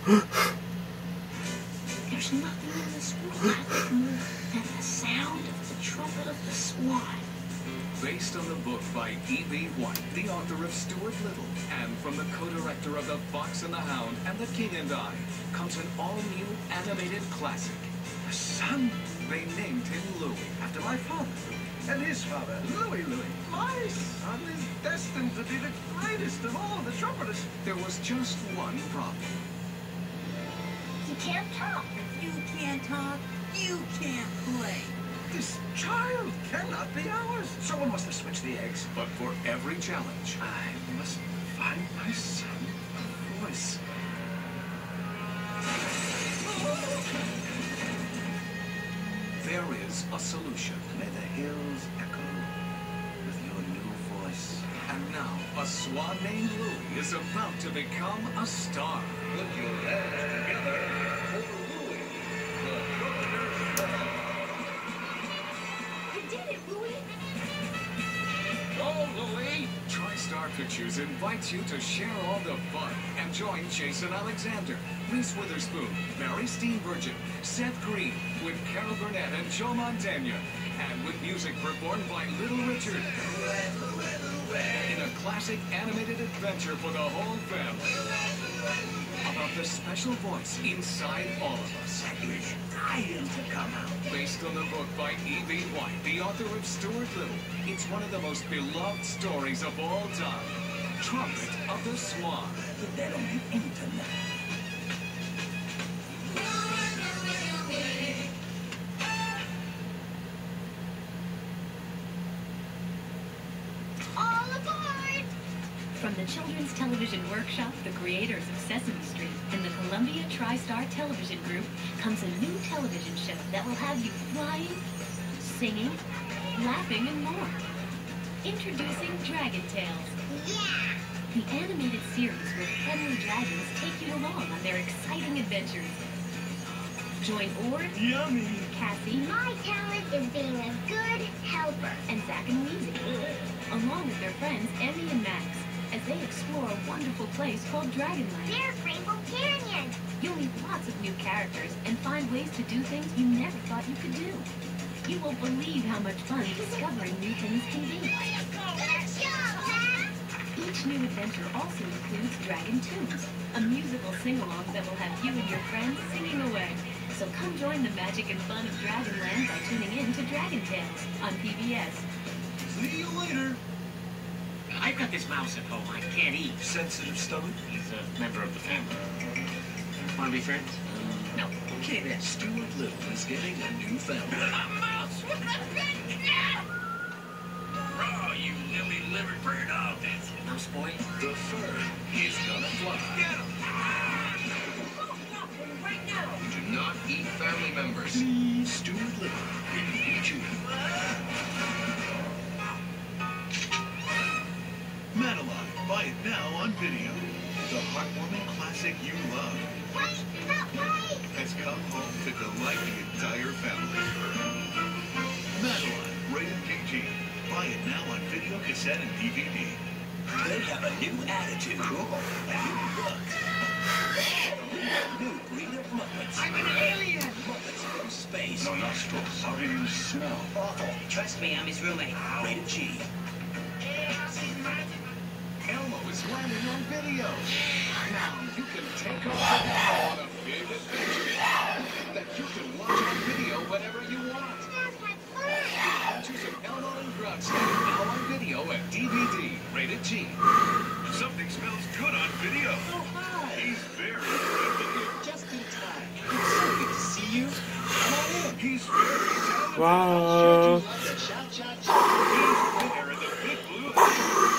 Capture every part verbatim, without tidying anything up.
There's nothing in this world more than the sound of the trumpet of the swan. Based on the book by E B White, the author of Stuart Little, and from the co-director of The Fox and the Hound and The King and I, comes an all-new animated classic. A son? They named him Louis. After my father, and his father, Louis Louis. My son is destined to be the greatest of all the trumpeters. There was just one problem. He can't talk. You can't talk. You can't play. This child cannot be ours. Someone must have switched the eggs. But for every challenge, I must find my son a voice. there is a solution. May the hills echo with your new voice. And now, a swan named Louis is about to become a star. Put your hands together for Louis, the trumpeter swan. I did it, Louis! Go, Louis! TriStar Pictures invites you to share all the fun and join Jason Alexander, Reese Witherspoon, Barry Steenburgen, Seth Green, with Carol Burnett and Joe Mantegna, and with music performed by Little Richard. In a classic animated adventure for the whole family. About the special voice inside all of us. It's dying to come out. Based on the book by E B White, the author of Stuart Little, it's one of the most beloved stories of all time. Trumpet of the Swan. Put that on the internet. All aboard! From the Children's Television Workshop, the creators of Sesame Street, and the Columbia TriStar Television Group, comes a new television show that will have you flying, singing, laughing, and more. Introducing Dragon Tales. Yeah! The animated series where friendly dragons take you along on their exciting adventures. Join Ord, Yummy! Cassie, My talent is being a good helper. and Zack and Weezy, along with their friends Emmy and Max, as they explore a wonderful place called Dragonland. There's Rainbow Canyon! You'll meet lots of new characters and find ways to do things you never thought you could do. You won't believe how much fun discovering new things can be. Good job, Matt! Each new adventure also includes Dragon Tunes, a musical sing-along that will have you and your friends singing away. So come join the magic and fun of Dragonland by tuning in to Dragon Tales on P B S. See you later. I've got this mouse at home. I can't eat. Sensitive stomach? He's a member of the family. Want to be friends? No. Okay then. Stuart Little is getting a new family. A mouse with a big cat! Oh, you lily-livered bird. Oh, that's it. Mouse boy. The fur is gonna fly. Get him! Right now! Do not eat family members. Please, Stuart Little will eat you. Madeline, buy it now on video. The heartwarming classic you love Wait! No, wait! has come home to delight the entire family. Madeline, rated P G. Buy it now on video, cassette, and D V D. They have a new attitude. Cool. A new look. New breed of Muppets. I'm an alien! Muppets from space. No nostrils. How do you smell? Awful. Trust me, I'm his roommate. Rated G. Elmo is landing on video. Now you can take off on a big adventure that you can watch on video whenever you want. That's my fun! Adventures of Elmo and Grunts now on video and D V D. Rated G. Something smells good on video. Oh, hi. He's very good. Just in time. It's so good to see you. Come on in. He's very talented. Wow. Shout, shout, He's shout. there in the big blue house.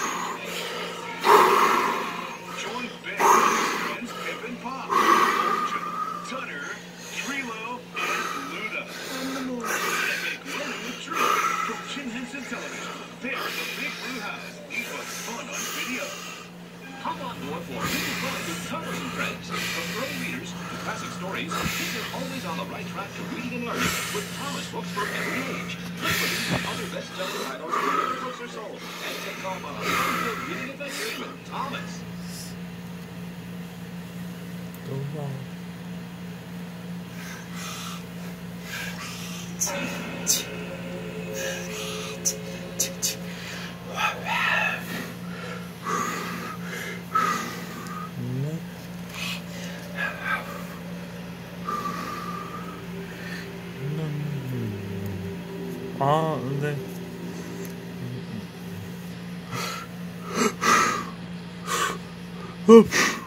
Join Ben and his friends Pip and Pop, Orchard, Tutter, Trilo, and Luda. On the moon. And make learning a treat from Jim Henson Television. There in the big blue house. It was fun on video. Hop on board for Reading Fun with Thomas and Friends. From early readers to classic stories, keep it always on the right track to reading and learning with Thomas books for every age. Look for these and other best-selling titles wherever books are sold. And take off on a fun-filled reading adventure with Thomas. 너무 아, 근데 어.